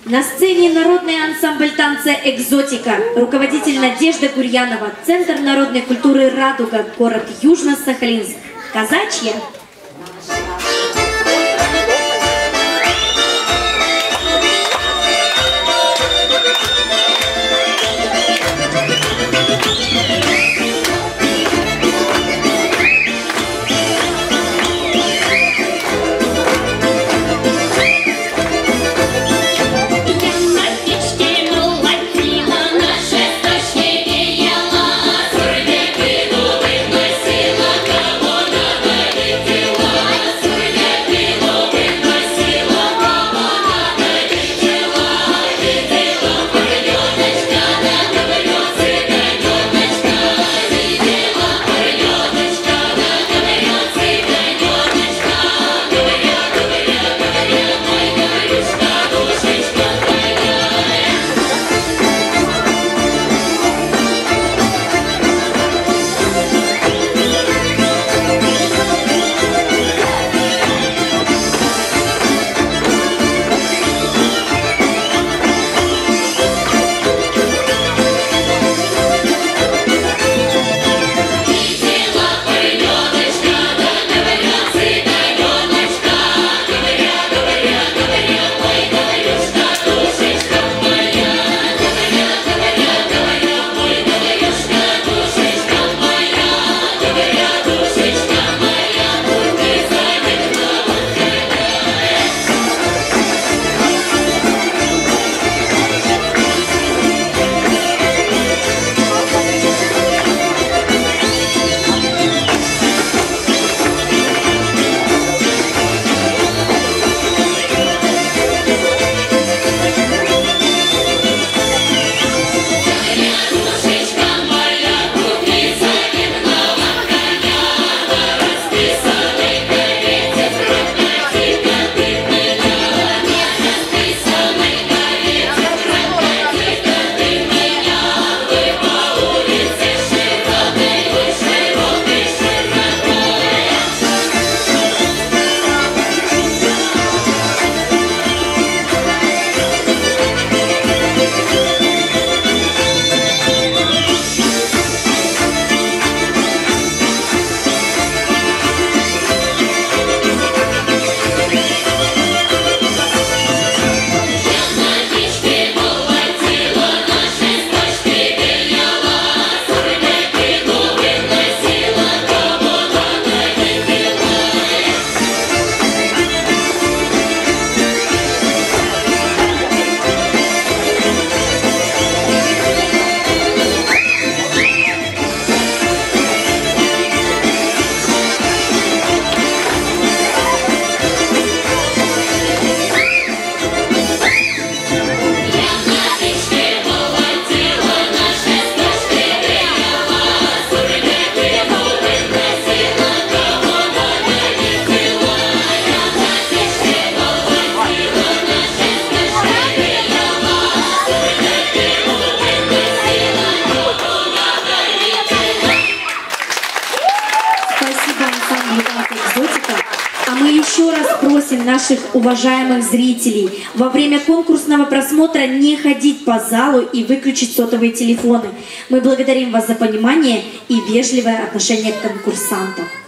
На сцене народный ансамбль танца «Экзотика», руководитель Надежда Гурьянова, Центр народной культуры «Радуга», город Южно-Сахалинск, казачья. А мы еще раз просим наших уважаемых зрителей во время конкурсного просмотра не ходить по залу и выключить сотовые телефоны. Мы благодарим вас за понимание и вежливое отношение к конкурсантам.